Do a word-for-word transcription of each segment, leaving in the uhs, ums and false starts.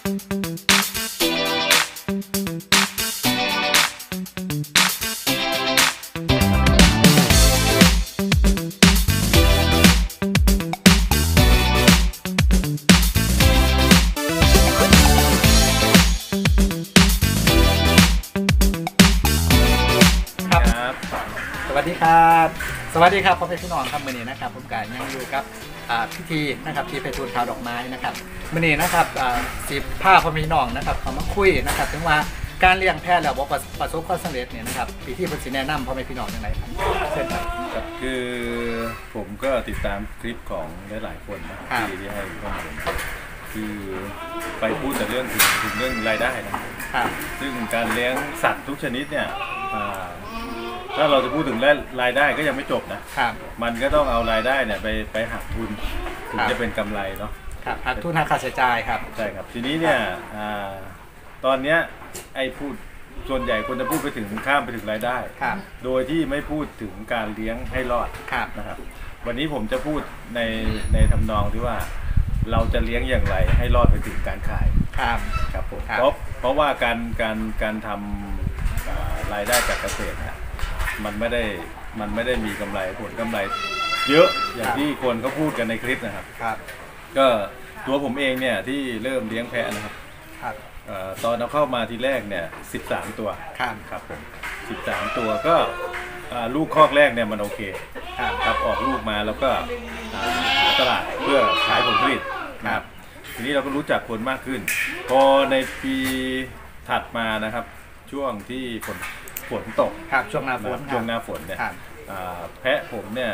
สวัสดีครับสวัสดีครับพ่อพี่น้องครับมื้อนี้นะครับผมกายยังอยู่กับพิธีนะครับที่ไปทูลข่าวดอกไม้นะครับมื้อนี้นะครับสิบผ้าพ่อพี่น้องนะครับเขามาคุยนะครับถึงว่าการเลี้ยงแพะแล้วบอกประสบความสำเร็จเนี่ยนะครับพิธีเพิ่นสิแนะนำพ่อพี่น้องอย่างไรครับเช่นครับคือผมก็ติดตามคลิปของหลายๆคนนะที่ที่ให้ข้อมูลคือไปพูดแต่เรื่องถึงถึงเรื่องรายได้นะครับซึ่งการเลี้ยงสัตว์ทุกชนิดเนี่ยถ้าเราจะพูดถึงรายได้ก็ยังไม่จบนะมันก็ต้องเอารายได้เนี่ยไปไปหักทุนถึงจะเป็นกำไรเนาะหักทุนหักค่าใช้จ่ายครับใช่ครับทีนี้เนี่ยตอนเนี้ยไอ้พูดส่วนใหญ่คนจะพูดไปถึงข้ามไปถึงรายได้โดยที่ไม่พูดถึงการเลี้ยงให้รอดนะครับวันนี้ผมจะพูดในในทำนองที่ว่าเราจะเลี้ยงอย่างไรให้รอดไปถึงการขายครับครับผมเพราะเพราะว่าการการการทำรายได้จากเกษตรเนี่ยมันไม่ได้มันไม่ได้มีกำไรผลกำไรเยอะอย่างที่คนเขาพูดกันในคลิปนะครับครับก็ตัวผมเองเนี่ยที่เริ่มเลี้ยงแพะนะครับครับตอนเราเข้ามาทีแรกเนี่ยสิบสามตัวครับครับผมสิบสามตัวก็ลูกคอกแรกเนี่ยมันโอเคครับออกลูกมาแล้วก็หาตลาดเพื่อขายผลผลิตนะครับทีนี้เราก็รู้จักคนมากขึ้นพอในปีถัดมานะครับช่วงที่ฝนฝนตกครับช่วงหน้าฝนช่วงหน้าฝนเนี่ยแพะผมเนี่ย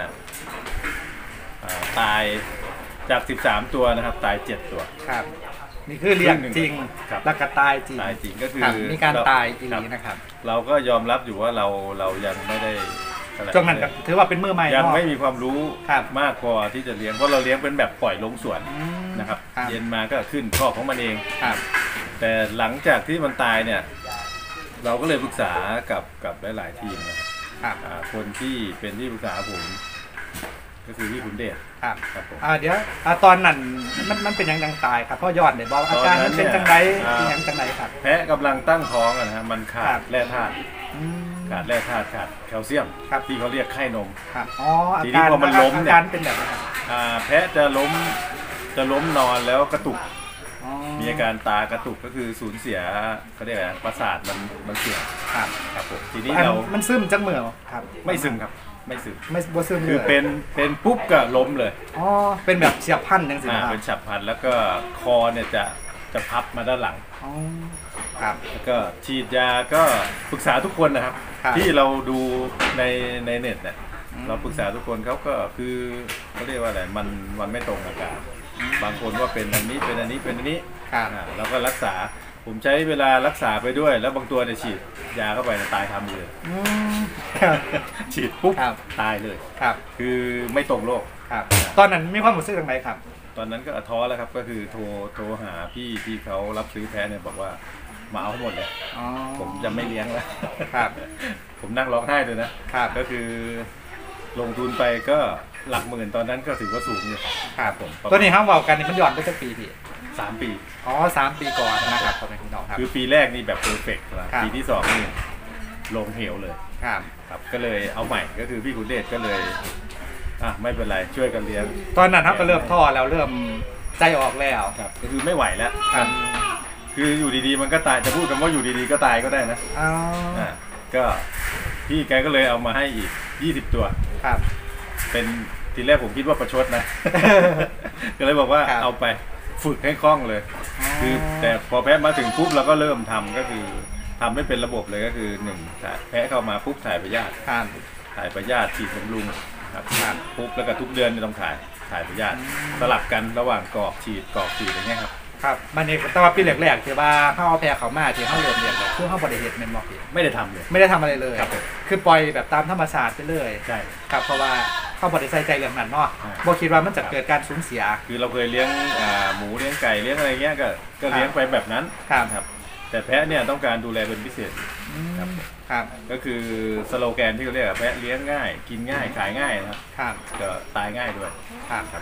ตายจากสิบสามตัวนะครับตายเจ็ดตัวครับนี่คือเลี้ยงจริงแล้วก็ตายจริงตายจริงก็คือมีการตายจริงนะครับเราก็ยอมรับอยู่ว่าเราเรายังไม่ได้ช่วงนั้นถือว่าเป็นมือใหม่ยังไม่มีความรู้มากพอที่จะเลี้ยงเพราะเราเลี้ยงเป็นแบบปล่อยลงสวนนะครับเย็นมาก็ขึ้นคอกของมันเองแต่หลังจากที่มันตายเนี่ยเราก็เลยปรึกษากับกับหลายๆทีมนะครับคนที่เป็นที่ปรึกษาผมก็คือพี่ขุนเดชครับครับผมเดี๋ยวตอนนั้นมันมันเป็นยังยังตายครับพ่อยอดเนี่ยบอกอาการมันเป็นจังไรยังจังไรครับแพะกำลังตั้งท้องนะฮะมันขาดแร่ธาตุขาดแร่ธาตุขาดแคลเซียมที่เขาเรียกไข้นมอ๋อทีนี้พอมันล้มเนี่ยเป็นแบบแพะจะล้มจะล้มนอนแล้วกระตุกมีอาการตากระตุกก็คือสูญเสียเขาเรียกอะไรประสาทมันมันเสื่อมครับครับผมทีนี้เรามันซึมจังเหมือครับไม่ซึมครับไม่ซึมไม่บ่ซึมคือเป็นเป็นปุ๊บก็ล้มเลยอ๋อเป็นแบบเฉียบพลันจังสิครับเป็นฉับพลันแล้วก็คอเนี่ยจะจะพับมาด้านหลังอ๋อครับแล้วก็ฉีดยาก็ปรึกษาทุกคนนะครับที่เราดูในในเน็ตเนี่ยเราปรึกษาทุกคนเขาก็คือเขาเรียกว่าอะไรมันมันไม่ตรงอาการบางคนว่าเป็นอันนี้เป็นอันนี้เป็นอันนี้เราก็รักษาผมใช้เวลารักษาไปด้วยแล้วบางตัวเนี่ยฉีดยาเข้าไปตายคามือฉีดปุ๊บตายเลยครับคือไม่ตรงโรคครับตอนนั้นมีความรู้สึกยังไงครับตอนนั้นก็ท้อแล้วครับก็คือโทรโทรหาพี่ที่เขารับซื้อแพะเนี่ยบอกว่ามาเอาหมดเลยผมจะไม่เลี้ยงแล้วครับผมนั่งร้องไห้เลยนะครับก็คือลงทุนไปก็หลักหมื่นตอนนั้นก็ถือว่าสูงอยู่ครับผมตัวนี้ห้ามเบากันนี่มันย้อนไปสักปีพี่สามปีอ๋อสามปีก่อนนะครับพ่อแม่พี่น้องครับคือปีแรกนี่แบบเพอร์เฟกต์แล้วปีที่สองนี่ลงเหวเลยครับครับก็เลยเอาใหม่ก็คือพี่ขุนเดชก็เลยอ่ะไม่เป็นไรช่วยกันเลี้ยงตอนนั้นครับก็เริ่มท้อแล้วเริ่มใจออกแล้วครับก็คือไม่ไหวแล้วครับคืออยู่ดีๆมันก็ตายจะพูดกันว่าอยู่ดีๆก็ตายก็ได้นะอ๋ออ่าก็พี่แกก็เลยเอามาให้อีกยี่สิบตัวครับเป็นทีแรกผมคิดว่าประชดนะก็เลยบอกว่าเอาไปฝึกให้คล่องเลยคือแต่พอแพะมาถึงปุ๊บเราก็เริ่มทำก็คือทำให้เป็นระบบเลยก็คือหนึ่งแพะเข้ามาปุ๊บถ่ายพยาธิถ่ายพยาธิฉีดบำรุงครับปุ๊บแล้วก็ทุกเดือนต้องถ่ายถ่ายพยาธิสลับกันระหว่างกรอกฉีดกรอกฉีดอย่างเงี้ยครับครับมันนี่แต่ว่าปีแรกๆที่ว่าเข้าแพะเขามาที่เข้าเรียนเรียนแบบคือเข้าบริเหตุเมนบอกไม่ได้ทำเลยไม่ได้ทำอะไรเลยคือปล่อยแบบตามธรรมชาติไปเลยใช่ครับเพราะว่าเข้าบริใส่ใจเรื่องนั้นเนาะบ่คิดว่ามันจะเกิดการสูญเสียคือเราเคยเลี้ยงหมูเลี้ยงไก่เลี้ยงอะไรเงี้ยก็ก็เลี้ยงไปแบบนั้นครับแต่แพะเนี่ยต้องการดูแลเป็นพิเศษครับครับก็คือสโลแกนที่เขาเรียกแพะเลี้ยงง่ายกินง่ายขายง่ายนะครับก็ตายง่ายด้วยครับครับผม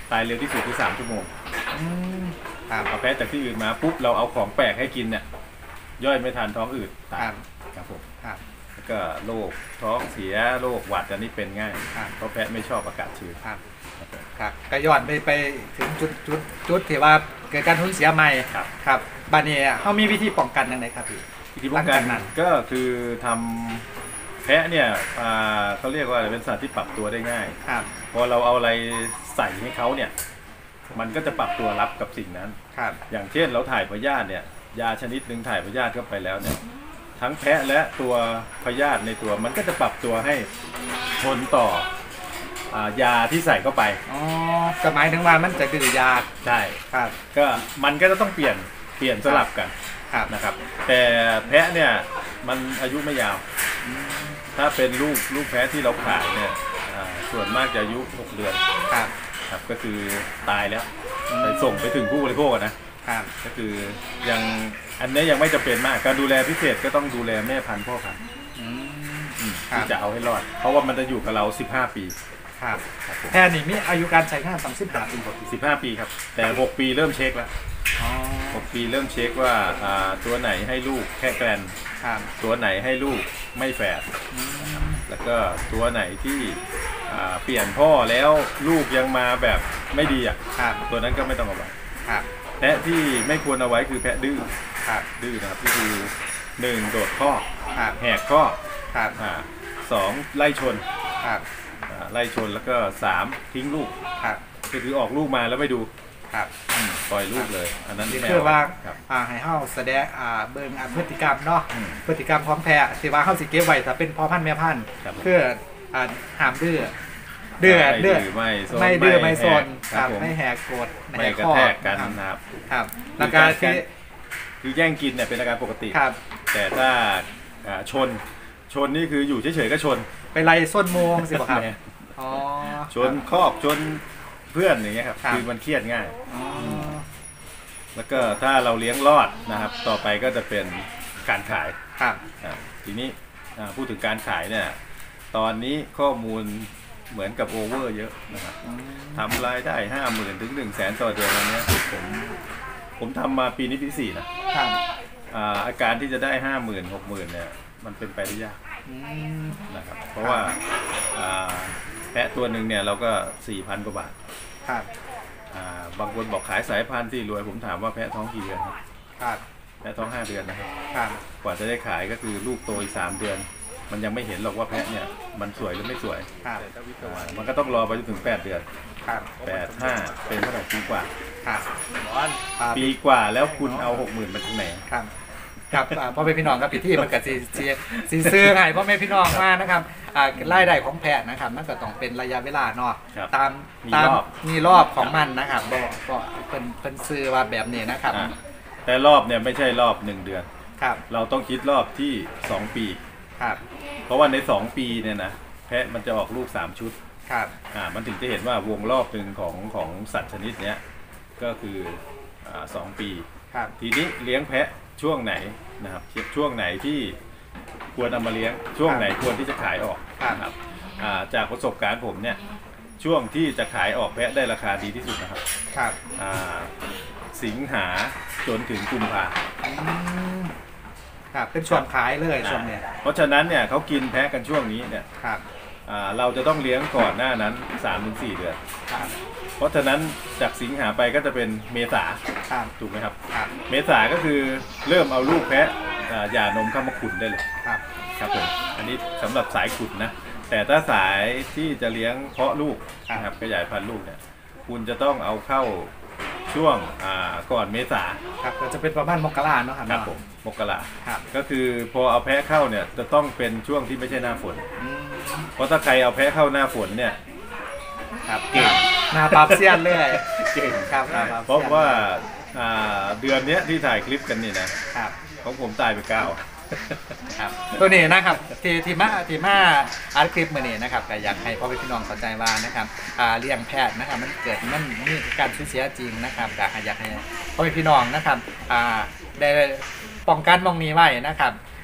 ตายเร็วที่สุดคือสามชั่วโมงอืมครับเอาแพะจากที่อื่นมาปุ๊บเราเอาของแปลกให้กินเนี่ยย่อยไม่ทันท้องอืดตายครับครับผมครับแล้วก็โรคท้องเสียโรคหวัดอันนี้เป็นง่ายครับเพราะแพะไม่ชอบอากาศชื้นครับครับผมครับก็ย้อนไปไปถึงจุดจุดจุดที่ว่าเกิดการสูญเสียใหม่ครับครับบัดนี้เขามีวิธีป้องกันยังไงครับพี่วิธีป้องกันหลังจากนั้นก็คือทำแพะเนี่ยอ่าเขาเรียกว่าอะไรเป็นสัตว์ที่ปรับตัวได้ง่ายครับพอเราเอาอะไรใส่ให้เขาเนี่ยมันก็จะปรับตัวรับกับสิ่งนั้นครับอย่างเช่นเราถ่ายพยาธิเนี่ยยาชนิดหนึ่งถ่ายพยาธิเข้าไปแล้วเนี่ยทั้งแพะและตัวพยาธิในตัวมันก็จะปรับตัวให้ทนต่ออ่ายาที่ใส่เข้าไปอ๋อก็หมายถึงว่ามันจะดื้อยาใช่ครับก็มันก็จะต้องเปลี่ยนเปลี่ยนสลับกันครับนะครับ แต่แพะเนี่ยมันอายุไม่ยาว ถ้าเป็นลูกลูกแพะที่เราขายเนี่ยอ่าส่วนมากจะอายุหกเดือนครับครับก็คือตายแล้วไปส่งไปถึงผู้บริโภคอะนะครับ ก็คือยังอันนี้ยังไม่จำเป็นมากการดูแลพิเศษก็ต้องดูแลแม่พันธุ์พ่อพันธุ์อืมอืมครับที่จะเอาให้รอด เพราะว่ามันจะอยู่กับเราสิบห้าปีครับครับผมแพทย์นี่มีอายุการใช้งานสามสิบห้าปีกว่าปีสิบห้าปีครับแต่หกปีเริ่มเช็คแล้วอ๋อหกปีเริ่มเช็คว่าอ่าตัวไหนให้ลูกแค่แกรนครับตัวไหนให้ลูกไม่แฝดอืมแล้วก็ตัวไหนที่อ่าเปลี่ยนพ่อแล้วลูกยังมาแบบไม่ดีอ่ะครับตัวนั้นก็ไม่ต้องเอาไว้ครับแพะที่ไม่ควรเอาไว้คือแพะดื้อครับดื้อนะครับก็คือหนึ่งโดดข้อครับแหกข้อครับอ่าสองไล่ชนครับอ่าไล่ชนแล้วก็สามทิ้งลูกครับก็คือออกลูกมาแล้วไม่ดูครับอืมปล่อยลูกเลย อันนั้นนี่ไม่คือเว่าครับอ่าให้เฮาแสดงอ่าเบิ่งอ่าพฤติกรรมเนาะอืมพฤติกรรมของแพะที่ว่าเฮาสิเก็บไว้ถ้าเป็นพ่อพันธุ์แม่พันธุ์ครับผมเพื่ออ่าห้ามดื้อดื้อไม่ดื้อไม่โซนไม่ดื้อไม่โซนแหกครับผมไม่แหกกฎไม่แหกกระข้อแทกกันครับนะครับครับแล้วการที่คือแย่งกินเนี่ยเป็นอาการปกติครับแต่ถ้าอ่าชนชนนี่คืออยู่เฉยๆก็ชนไปไล่ส้นโมงสิบ่ครับแม่อ๋อชนครอบชนเพื่อนอย่างเงี้ยครับครับคือมันเครียดง่ายอ๋อแล้วก็ถ้าเราเลี้ยงรอดนะครับ ต่อไปก็จะเป็นการขายครับอ่าทีนี้อ่าพูดถึงการขายเนี่ยตอนนี้ข้อมูลเหมือนกับโอเวอร์เยอะนะครับอืมทำรายได้ห้าหมื่นถึงหนึ่งแสนต่อเดือนอันเนี้ยผมผมทำมาปีนี้ปีที่สี่นะครับ อ่าอาการที่จะได้ห้าหมื่นหกหมื่นเนี่ยมันเป็นไปได้ยากอืมนะครับ เพราะว่าอ่าแพะตัวหนึ่งเนี่ยเราก็สี่พันกว่าบาทครับอ่าบางคนบอกขายสายพันธุ์ที่รวยผมถามว่าแพะท้องกี่เดือนครับครับแพะท้องห้าเดือนนะครับครับกว่าจะได้ขายก็คือลูกโตอีกสามเดือน มันยังไม่เห็นหรอกว่าแพะเนี่ยมันสวยหรือไม่สวยครับอ่ามันก็ต้องรอไปจนถึงแปดเดือนครับแปดห้าเป็นเท่าไหร่ปีกว่าครับอ่าปีกว่าแล้วคุณเอาหกหมื่นมาจากไหนครับครับอ่าพ่อแม่พี่น้องครับผิดที่มันก็สิสิสิซื้อให้พ่อแม่พี่น้องมานะครับอ่ารายได้ของแพะนะครับมันก็ต้องเป็นระยะเวลาเนาะครับตามมีตามรอบมีรอบของมันนะครับบ่ก็เป็นเป็นซื้อว่าแบบนี้นะครับอ่าแต่รอบเนี่ยไม่ใช่รอบหนึ่งเดือนครับเราต้องคิดรอบที่สองปีครับเพราะว่าในสองปีเนี่ยนะแพะมันจะออกลูกสามชุดครับอ่ามันถึงจะเห็นว่าวงรอบหนึ่งของของสัตว์ชนิดเนี้ยก็คืออ่าสองปีครับทีนี้เลี้ยงแพะช่วงไหนนะครับช่วงไหนที่ควรเอามาเลี้ยงช่วงไหนควรที่จะขายออกนะครับอ่าจากประสบการณ์ผมเนี่ยช่วงที่จะขายออกแพะได้ราคาดีที่สุดนะครับครับอ่าสิงหาจนถึงกุมภาอืมครับเป็นช่วงขายเลยช่วงเนี้ยเพราะฉะนั้นเนี่ยเขากินแพะกันช่วงนี้เนี่ยครับอ่าเราจะต้องเลี้ยงก่อนหน้านั้น สามถึงสี่ เดือนครับเพราะฉะนั้นจากสิงหาไปก็จะเป็นเมษาครับถูกไหมครับครับเมษาก็คือเริ่มเอาลูกแพะอ่าหย่านมเข้ามาขุนได้เลยครับครับผมอันนี้สำหรับสายขุนนะ แต่ถ้าสายที่จะเลี้ยงเพาะลูกครับนะครับขยายพันธุ์ลูกเนี่ยคุณจะต้องเอาเข้าช่วงอ่าก่อนเมษาครับก็จะเป็นประมาณมกราเนาะครับครับเนาะผมมกราครับก็คือพอเอาแพะเข้าเนี่ยจะต้องเป็นช่วงที่ไม่ใช่หน้าฝนอืมเพราะถ้าใครเอาแพะเข้าหน้าฝนเนี่ยครับเก่งหน้าปรับเสี้ยนเลยเก่งครับหน้าปรับเพราะว่าอ่าเดือนเนี้ยที่ถ่ายคลิปกันนี่นะครับ ของผมตายไปเก้าครับตัวนี้นะครับที่ที่มาที่มาอาร์ตคลิปมือนี้นะครับก็อยากให้พ่อพี่น้องเข้าใจว่านะครับอ่าเลี้ยงแพะนะครับมันเกิดมันมีการสูญเสียจริงนะครับก็อยากให้พ่อพี่น้องนะครับอ่าได้ป้องกันมองนี้ไว้นะครับ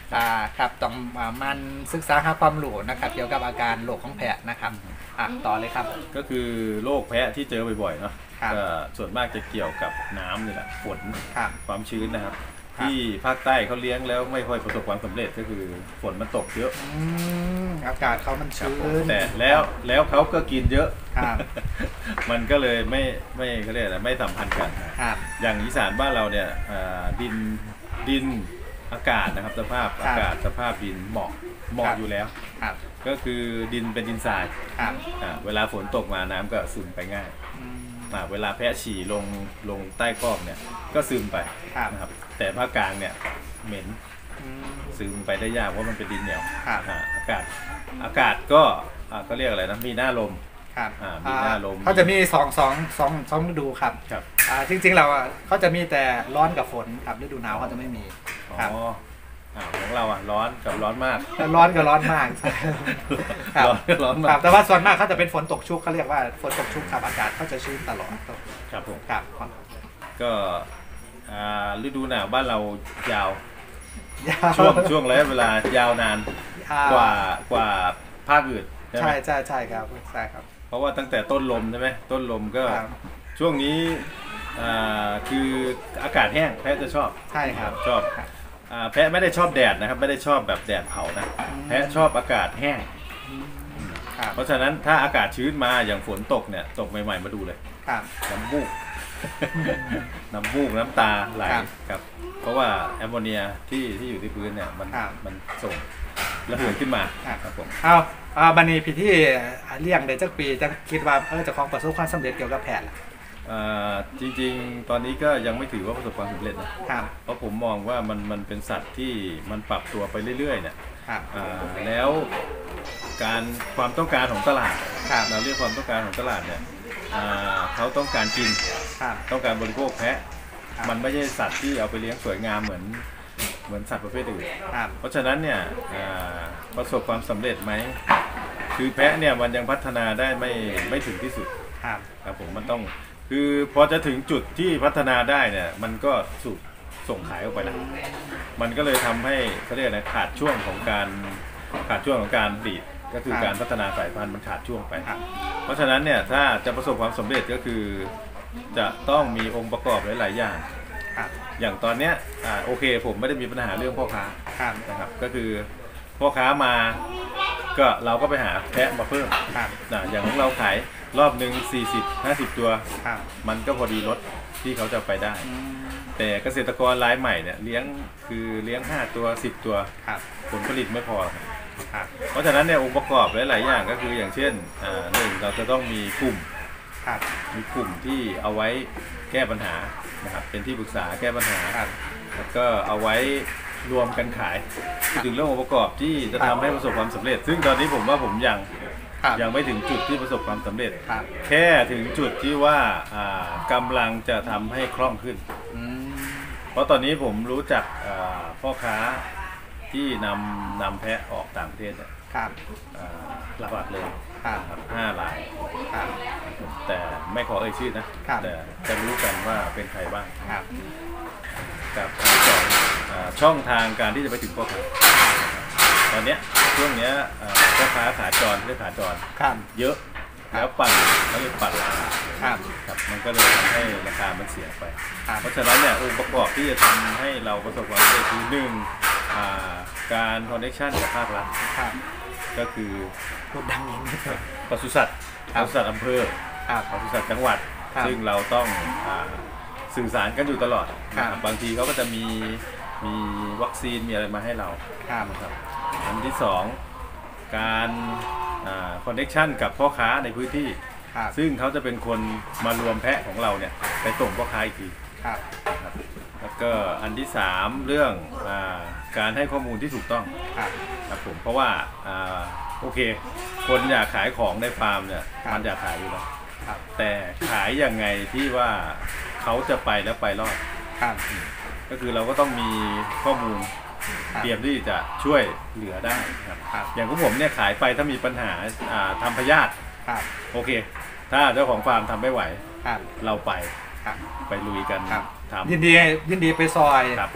อ่าครับต้องอ่ามันศึกษาหาความรู้นะครับเกี่ยวกับอาการโรคของแพะนะครับอ่ะต่อเลยครับก็คือโรคแพ้ที่เจอบ่อยๆเนาะครับก็ส่วนมากจะเกี่ยวกับน้ำนี่แหละฝนครับความชื้นนะครับครับที่ภาคใต้เขาเลี้ยงแล้วไม่ค่อยประสบความสำเร็จก็คือฝนมันตกเยอะอืมอากาศเขามันครับชื้ผมนแต่แล้วแล้วเขาก็กินเยอะครับมันก็เลยไม่ไม่เขาเรียกอะไรไม่สัมพันธ์กันนะครับ อย่างอีสานบ้านเราเนี่ยอ่าดินดินอากาศนะครับสภาพครับอากาศสภาพดินเหมาะเหมาะครับอยู่แล้วครับก็คือดินเป็นดินทรายครับอ่าเวลาฝนตกมาน้ำก็ซึมไปง่ายอืมอ่าเวลาแพะฉี่ลงลงใต้คอกเนี่ยก็ซึมไปครับนะครับแต่ภาคกลางเนี่ยเหม็นอืมซึมไปได้ยากเพราะมันเป็นดินเหนียวครับอ่าอากาศอากาศก็อ่าก็เรียกอะไรนะมีหน้าลมครับอ่ามีหน้าลมเขาจะมีสองสองสองสองฤดูครับครับอ่าจริงๆเราอ่ะเขาจะมีแต่ร้อนกับฝนครับฤดูหนาวเขาจะไม่มีอ๋อครับอ่าของเราอ่ะร้อนกับร้อนมากแต่ร้อนก็ร้อนมากใช่ครับร้อนร้อนคมารักบแต่ว่าส่วนมากเขาจะเป็นฝนตกชุกเขาเรียกว่าฝนตกชุกครับอากาศเขาจะชื้นตลอดครับผมครับก็อ่าฤดูหนาวบ้านเรายาวยาวช่วงช่วงระยะเวลายาวนานอ่กว่ากว่าภาคอื่นใช่ไหมใช่ใช่ใช่ครับใช่ครับเพราะว่าตั้งแต่ต้นลมใช่ไหมต้นลมก็ครับช่วงนี้อ่าคืออากาศแห้งแพะจะชอบใช่ครับชอบครับอ่าแพะไม่ได้ชอบแดดนะครับไม่ได้ชอบแบบแดดเผานะอืมแพะชอบอากาศแห้งครับเพราะฉะนั้นถ้าอากาศชื้นมาอย่างฝนตกเนี่ยตกใหม่ๆมาดูเลยครับน้ำมูก น้ำมูกน้ำตาไหลครับครับเพราะว่าแอมโมเนียที่ที่อยู่ที่พื้นเนี่ยมันครับมันส่งระเหิดขึ้นมาครับครับผมเอาเอาบันนี้พี่ที่เลี้ยงได้จักปีจะคิดว่าเออเจะของประสบความสำเร็จเกี่ยวกับแพทย์ล่ะอ่าจริงๆ ตอนนี้ก็ยังไม่ถือว่าประสบความสำเร็จนะครับ เพราะผมมองว่ามันมันเป็นสัตว์ที่มันปรับตัวไปเรื่อยๆเนี่ยครับอ่าแล้วการความต้องการของตลาดครับเราเรียกความต้องการของตลาดเนี่ยอ่าเขาต้องการกินครับต้องการบริโภคแพะครับมันไม่ใช่สัตว์ที่เอาไปเลี้ยงสวยงามเหมือนเหมือนสัตว์ประเภทอื่นครับเพราะฉะนั้นเนี่ยอ่าประสบความสำเร็จไหมคือแพะเนี่ยมันยังพัฒนาได้ไม่ไม่ถึงที่สุดครับครับผมมันต้องคือพอจะถึงจุดที่พัฒนาได้เนี่ยมันก็สูบส่งขายออกไปแล้วมันก็เลยทำให้เขาเรียกนะขาดช่วงของการขาดช่วงของการผลิตก็คือการพัฒนาสายพันธุ์มันขาดช่วงไปครับเพราะฉะนั้นเนี่ยถ้าจะประสบความสำเร็จก็คือจะต้องมีองค์ประกอบหลายๆอย่างครับอย่างตอนเนี้ยอ่าโอเคผมไม่ได้มีปัญหาเรื่องพ่อค้าครับนะครับก็คือพ่อค้ามาก็เราก็ไปหาแพะมาเพิ่มครับนะอย่างของเราขายรอบหนึ่งสี่สิบ ห้าสิบตัวครับมันก็พอดีลดที่เขาจะไปได้อืมแต่เกษตรกรรายใหม่เนี่ยเลี้ยงคือเลี้ยงห้าตัวสิบตัวครับผลผลิตไม่พอครับครับเพราะฉะนั้นเนี่ยองค์ประกอบหลายๆอย่างก็คืออย่างเช่นอ่าหนึ่งเราจะต้องมีกลุ่มครับมีกลุ่มที่เอาไว้แก้ปัญหานะครับเป็นที่ปรึกษาแก้ปัญหาครับแล้วก็เอาไว้รวมกันขายพูดถึงเรื่ององค์ประกอบที่จะทำให้ประสบความสำเร็จ ซึ่งตอนนี้ผมว่าผมยังครับยังไม่ถึงจุดที่ประสบความสำเร็จครับแค่ถึงจุดที่ว่าอ่ากำลังจะทำให้คล่องขึ้นอืมเพราะตอนนี้ผมรู้จักอ่าพ่อค้าที่นำนำแพะออกต่างประเทศเนี่ยครับอ่าหลักๆเลยครับครับห้ารายครับแต่ไม่ขอเอ่ยชื่อนะครับ แต่จะรู้กันว่าเป็นใครบ้างครับกับอันที่สองอ่าช่องทางการที่จะไปถึงพ่อค้าตอนเนี้ยช่วงเนี้ยอ่าพ่อค้าขาจรเรียกขาจรครับเยอะแล้วปั่นเขาเรียกปั่นราคาครับครับมันก็เลยทำให้ราคามันเสียไปครับเพราะฉะนั้นเนี่ยองค์ประกอบที่จะทำให้เราประสบความสำเร็จคือหนึ่งอ่าการคอนเนคชั่นกับภาครัฐครับก็คือพูดดังอย่างนี้ครับปศุสัตว์ครัปบศุสัตว์อำเภอครับปศุสัตว์จังหวัดครับซึ่งเราต้องอาสื่อสารกันอยู่ตลอดครับนะครับบางทีเขาก็จะมีมีวัคซีนมีอะไรมาให้เราครับนะครับอันที่สองการคอนเนคชั่นกับพ่อค้าในพื้นที่ครับซึ่งเขาจะเป็นคนมารวมแพะของเราเนี่ยไปส่งพ่อค้าอีกทีครับนะครับแล้วก็อันที่สามเรื่องอาการให้ข้อมูลที่ถูกต้องครับครับผมเพราะว่าอ่าโอเค คนอยากขายของในฟาร์มเนี่ยครับมันอยากขายอยู่แล้วครับแต่ขายยังไงที่ว่าเขาจะไปแล้วไปรอดครับก็คือเราก็ต้องมีข้อมูลครับเตรียมที่จะช่วยเหลือได้ครับครับอย่างของผมเนี่ยขายไปถ้ามีปัญหาอ่าทำพยาธิครับโอเค ถ้าเจ้าของฟาร์มทำไม่ไหวครับเราไปครับไปลุยกันครับทำยินดียินดีไปซอยครับผม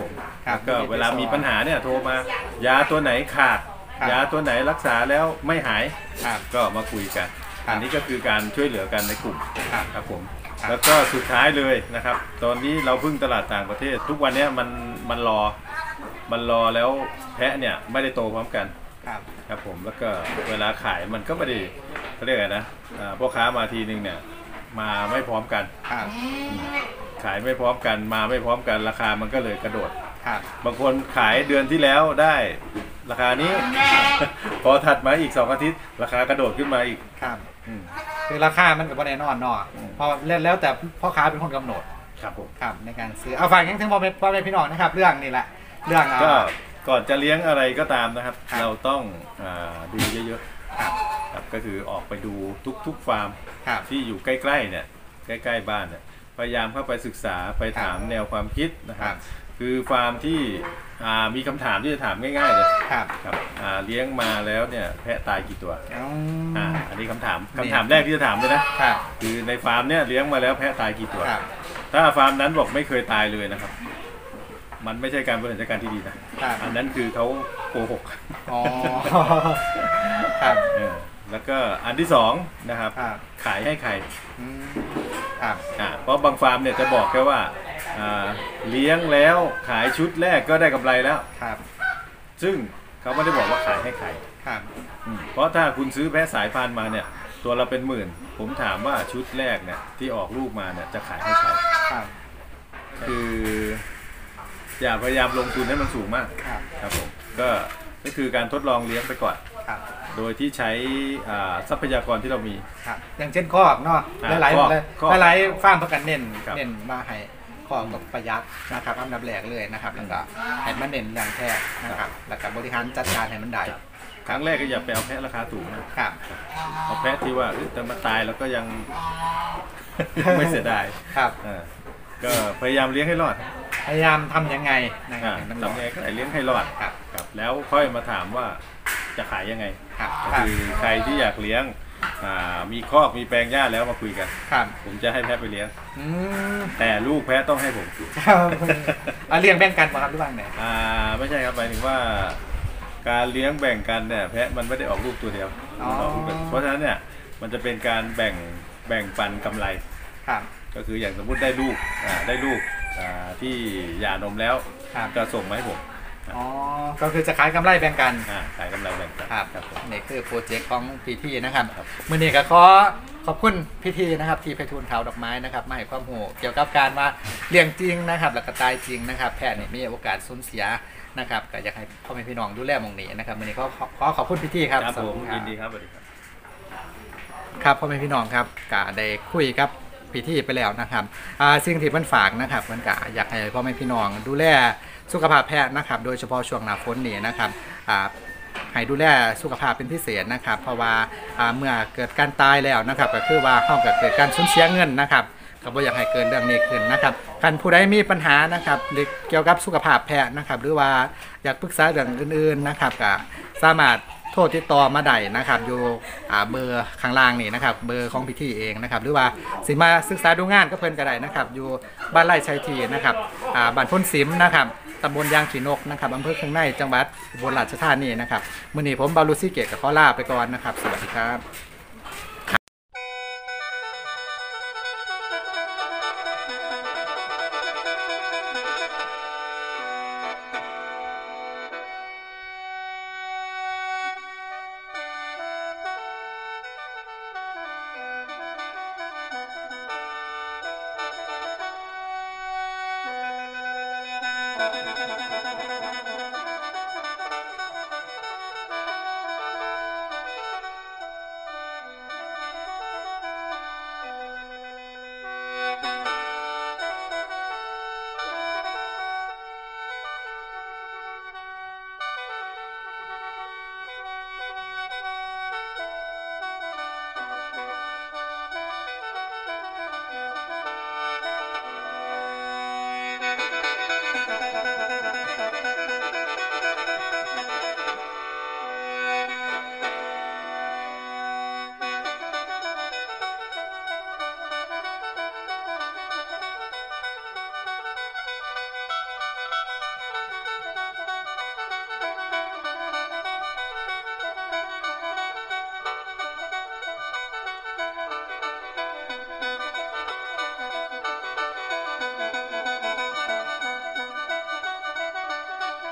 แล้วก็เวลามีปัญหาเนี่ยโทรมายาตัวไหนขาดยาตัวไหนรักษาแล้วไม่หายก็มาคุยกันอันนี้ก็คือการช่วยเหลือกันในกลุ่มครับผมแล้วก็สุดท้ายเลยนะครับตอนนี้เราพึ่งตลาดต่างประเทศทุกวันนี้มันมันรอมันรอแล้วแพะเนี่ยไม่ได้โตพร้อมกันครับผมแล้วก็เวลาขายมันก็ไม่ได้เขาเรียกอะไรนะพ่อค้ามาทีนึงเนี่ยมาไม่พร้อมกันขายไม่พร้อมกันมาไม่พร้อมกันราคามันก็เลยกระโดดบางคนขายเดือนที่แล้วได้ราคานี้พอถัดมาอีกสองอาทิตย์ราคากระโดดขึ้นมาอีกครับคือราคามันกับแน่นอนเนาะพอเล่นแล้วแต่พ่อค้าเป็นคนกำหนดครับผมครับในการซื้อเอาฝากยังถึงพ่อแม่พ่อแม่พี่น้องนะครับเรื่องนี้แหละเรื่องก็ก่อนจะเลี้ยงอะไรก็ตามนะครับเราต้องดูเยอะๆครับก็คือออกไปดูทุกๆฟาร์มที่อยู่ใกล้ๆเนี่ยใกล้ๆบ้านเนี่ยพยายามเข้าไปศึกษาไปถามแนวความคิดนะครับคือฟาร์มที่มีคำถามที่จะถามง่ายๆเลยครับครับเลี้ยงมาแล้วเนี่ยแพะตายกี่ตัวอ่าอันนี้คำถามคำถามแรกที่จะถามเลยนะคือในฟาร์มเนี่ยเลี้ยงมาแล้วแพะตายกี่ตัวถ้าฟาร์มนั้นบอกไม่เคยตายเลยนะครับมันไม่ใช่การบริหารจัดการที่ดีนะอันนั้นคือเขาโกหกอ๋อครับแล้วก็อันที่สองนะครับขายให้ใครครับอ่าเพราะบางฟาร์มเนี่ยจะบอกแค่ว่าเลี้ยงแล้วขายชุดแรกก็ได้กำไรแล้วครับซึ่งเขาไม่ได้บอกว่าขายให้ใครครับเพราะถ้าคุณซื้อแพะสายพันธุ์มาเนี่ยตัวเราเป็นหมื่นผมถามว่าชุดแรกเนี่ยที่ออกลูกมาเนี่ยจะขายให้ใครครับคืออย่าพยายามลงทุนให้มันสูงมากครับผมก็ก็คือการทดลองเลี้ยงไปก่อนโดยที่ใช้ทรัพยากรที่เรามีอย่างเช่นคอกเนาะหลายๆหลายๆฟาร์มประกันเน้นเน้นมาให้คอกกับประหยัดนะครับอันดับแรกเลยนะครับแล้วก็ให้มันเน้นอย่างแท้นะครับแล้วก็บริหารจัดการให้มันได้ครั้งแรกก็อย่าไปเอาแพะราคาสูงนะครับเอาแพะที่ว่าแต่มาตายแล้วก็ยังไม่เสียดายครับก็พยายามเลี้ยงให้รอดพยายามทำยังไงนะครับทำยังไงก็เลี้ยงให้รอดครับแล้วค่อยมาถามว่าจะขายยังไงคือใครที่อยากเลี้ยงมีคอกมีแปลงหญ้าแล้วมาคุยกันผมจะให้แพะไปเลี้ยงแต่ลูกแพะต้องให้ผมเลี้ยงแบ่งกันป่ะครับหรือว่าไงอ่าไม่ใช่ครับหมายถึงว่าการเลี้ยงแบ่งกันเนี่ยแพะมันไม่ได้ออกลูกตัวเดียวเพราะฉะนั้นเนี่ยมันจะเป็นการแบ่งแบ่งปันกำไรก็คืออย่างสมมุติได้ลูกได้ลูกที่หย่านมแล้วจะส่งมาให้ผมอ๋อก็คือจะขายกำไรแบ่งกันขายกำไรแบ่งกันครับนี่คือโปรเจกต์ของพี่ทีนะครับมื่อนี้ก็ขอขอบคุณพี่ทีนะครับที่ไพฑูรย์ขาวดอกไม้นะครับมาให้ความรู้เกี่ยวกับการว่าเลี้ยงจริงนะครับแล้วก็ตายจริงนะครับแพะเนี่ยมีโอกาสสูญเสียนะครับก็อยากให้พ่อแม่พี่น้องดูแลมองนี้นะครับมื่อนี้ก็ขอขอบคุณพี่ทีครับครับผมยินดีครับสวัสดีครับครับพ่อแม่พี่น้องครับก็ได้คุยกับพี่ทีไปแล้วนะครับสิ่งที่มันฝากนะครับมันก็อยากให้พ่อแม่พี่น้องดูแลสุขภาพแพะนะครับโดยเฉพาะช่วงหน้าฝนนี่นะครับให้ดูแลสุขภาพเป็นพิเศษนะครับเพราะว่าเมื่อเกิดการตายแล้วนะครับก็คือว่าเขาเกิดการสูญเสียเงินนะครับก็บ่อยากให้เกิดเรื่องนี้ขึ้นนะครับท่านผู้ใดมีปัญหานะครับเกี่ยวกับสุขภาพแพะนะครับหรือว่าอยากปรึกษาเรื่องอื่นๆนะครับก็สามารถโทรติดต่อมาได้นะครับอยู่เบอร์ข้างล่างนี่นะครับเบอร์ของพี่ที่เองนะครับหรือว่าสิมาศึกษาดูงานก็เพิ่นก็ได้นะครับอยู่บ้านไร่ชัยทีนะครับบ้านพ้นสิมนะครับตำบลยางขีนกนะครับอำเภอเคืองในจังหวัดอุบลราชธานีนะครับมื้อนี้ผมบาลูซี่เกตกับขอลาไปก่อนนะครับสวัสดีครับ